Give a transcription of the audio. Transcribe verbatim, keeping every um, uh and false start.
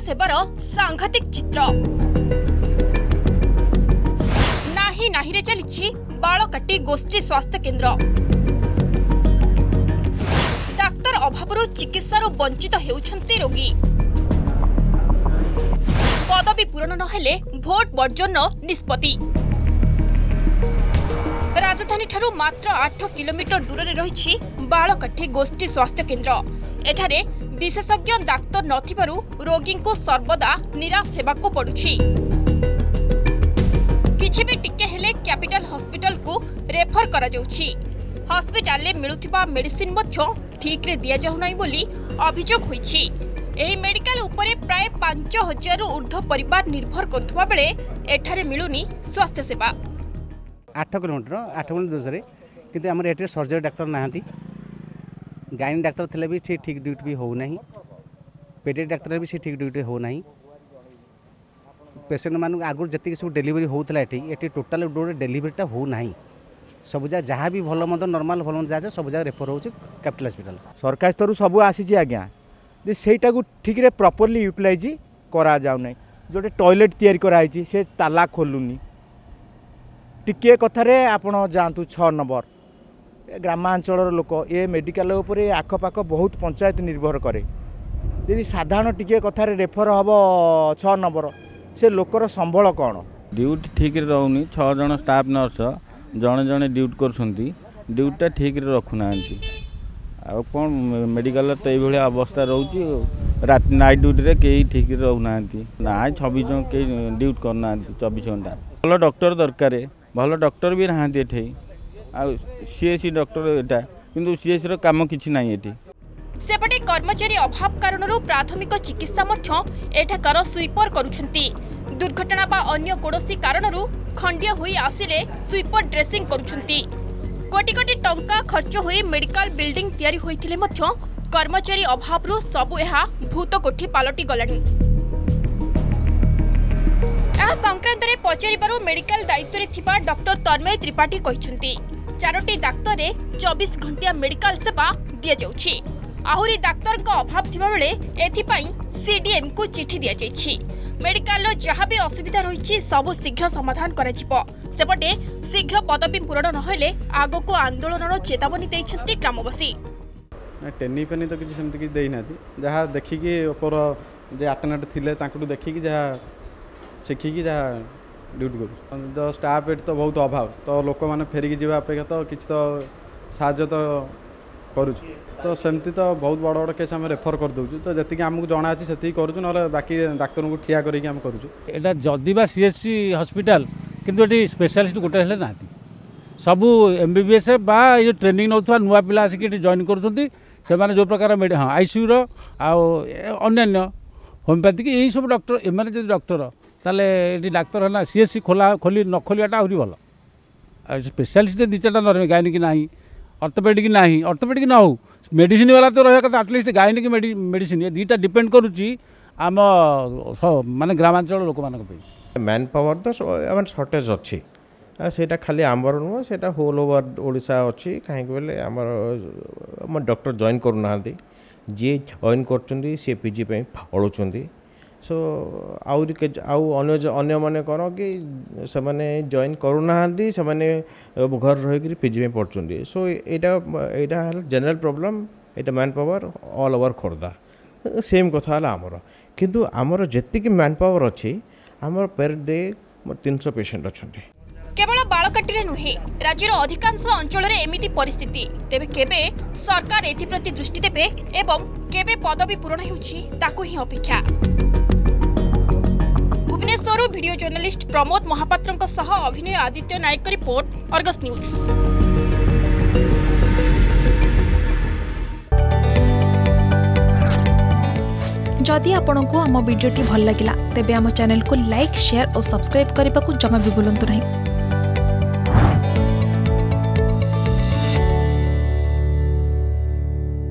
सेवार सांघातिक चित्र नाही नाही रे चली बालकाटी गोष्ठी स्वास्थ्य केन्द्र डाक्तर अभाव चिकित्सार वंचित हेउछन्ति रोगी पदवी पूरण नहेले भोट वर्जन निष्पत्ति राजधानी ठारू मात्र आठ किलोमीटर दूर में रही बालकाठी गोष्ठी स्वास्थ्य केन्द्र एठारे विशेषज्ञ डाक्तर नथिबारु रोगी को सर्वदा निराश हेबाकु पड़ुछि। किछि भी टिके हेले कैपिटल हॉस्पिटल को रेफर करा जाउछि। हॉस्पिटल ले मिलुथिबा मेडिसिन मध्य ठीक रे दिया जाउ नै बोली अभियोग होइछि। एही मेडिकल उपरे प्राय पांच हजार रु ऊर्ध्व परिवार निर्भर करथुवा बेले एठारे मिलुनी स्वास्थ्य सेवा। आठ किलोमीटर आठ किलोमीटर दूर से किंतु आम एटे सर्जरी डाक्तर नहांती गाइनी डाक्तर थे भी से ठीक ड्यूटी भी हो नहीं पेडियाट्रिक डाक्तर भी से ठीक ड्यूटी हो नहीं पेसेंट मान आगुरी जी सब डेलीवरी होता ये टोटाल डेलीवरीटा हो नहीं सब जहाँ भी भल मंद नॉर्मल भल मंद जहाँ सब जगह रेफर हो कैपिटल हॉस्पिटल सरकार स्तर सब आसी आज्ञा सेटा को ठीक रे प्रॉपर्ली यूटिलाइज करा जाउ नै जोटे टॉयलेट तैयारी कराई से ताला खोलुनी टिके कथारे आपण जातु छः नंबर ग्रामांचल लोक ये मेडिकल उपरे आखपाख बहुत पंचायत निर्भर करे यदि साधारण टिके कथारे रेफर हम छः नंबर से लोकर संबल कौन ड्यूटी ठीक रोनी छः जन स्टाफ नर्स जड़े जड़े ड्यूटी कर ड्यूटीटा ठीक रखुना आ कौन मेडिकल तो ये अवस्था रोचे रात नाइट ड्यूटी रे कई ठीक रोना ना छब्बीस जन कई ड्यूटी करना चौबीस घंटा भल डॉक्टर दरकार भल डॉक्टर भी नहांती एठे आ सीएससी डॉक्टर एटा किंतु सीएससी रो काम किछि नाही एठी सेपटे कर्मचारी अभाव कारणरू प्राथमिक चिकित्सा मध्य एठाकार स्वीपर करूछंती दुर्घटना बा अन्य कोनोसी कारणरू खंडिया होई आसिले स्वीपर ड्रेसिंग करूछंती कोटी कोटी टंका खर्च होई मेडिकल बिल्डिंग तयारी होइथिले मध्य कर्मचारी अभावरू सबु एहा भूत कोठी पालटी गलानी। यह संक्रांत में पचारू मेडिकल दायित्व रे थिबा डॉक्टर तन्मय त्रिपाठी कहिसंती चारोटी डाक्तर चौबीस घंटिया मेडिकल सेवा दिया जाउछि। आहुरी डाक्तर का अभाव थिबा बेले एथिपाई सीडीएम को चिठी दिया जाइछि। मेडिकल रो जहाँ भी असुविधा रही सबु शीघ्र समाधान करा जिवो। सेपटे शीघ्र पदवी पूरण नहेले आगो को आंदोलन चेतावनी दैछंती ग्रामवासी। टेनी पेनी तो किसी सेमती किसी देना जहाँ देखिकी ओपर जे आटनाट थिले तांकु देखिकी जहाँ शिखिकी जहाँ ड्यूटी कर तो स्टाफ एट तो बहुत अभाव तो लोक मैंने फेरिकी जावा अपेक्षा तो किसी तो साहाय्य तो करूँ तो सेमती तो बहुत बड़ बड़ केस आम रेफर कर दूँ तो जी आमको जना अच्छी से करूँ ना बाकी डाक्तर को ठिया करके आम करूँ जदि बा सीएचसी हॉस्पिटल किंतु ये स्पेशलिस्ट गोटे हेले ना सबू एमबीबीएस बा ये ट्रेनिंग नौथुआ नुआ पिला आसिक जॉइन कर जो प्रकार हाँ आईसीयू अन्य होमिओपैथिक यही सब डॉक्टर एम डॉक्टर ताले ये डाक्तर है ना सीएससी खोला खोली न खोलियाटा आहरी भल स्पेशलिस्ट दी चार्टा न गायनिक ना ऑर्थोपेडिक ना ऑर्थोपेडिक ना हो मेडिसिन वाला तो रहा कथा एटलिस्ट गायनिक मेडिसिन ये दुईटा डिपेंड करुच्ची आम माने ग्रामांचल लोक मान मैन पावर तो सर्टेज अच्छी सेटा खाली आमर नुह से होल ओवर ओडिशा अच्छी कहीं बोले आम डॉक्टर जॉइन करूना जी जॉइन कर सी पीजी पढ़ुं सो आउरी के आउ अन्य माने कौन कि से जॉइन करूना से घर रही पीजी में पढ़ुं सो यहाँ जनरल प्रोब्लेम यहाँ manpower all over Khordha same कथा आमर किंतु आमर जी मैन पावर अच्छी आमर पर डे तीन सौ पेसेंट अच्छा केवल बालकाटी नुहे राज्यर अधिकांश अंचल एमिति परिस्थिति तेबे केबे सरकार एथिप्रति दृष्टि देबे एवं केबे पदवी पूरण हेउछि ताकु ही अपेक्षा। भुवनेश्वर वीडियो जर्नलिस्ट प्रमोद महापात्रଙ୍କ सह अभिनय Aditya Nayak report Argus news. जदि आपंक आम भिडी भल लगा तेब आम चैनल को लाइक शेयर और सब्सक्राइब करने को जमा भी भूलु नहीं।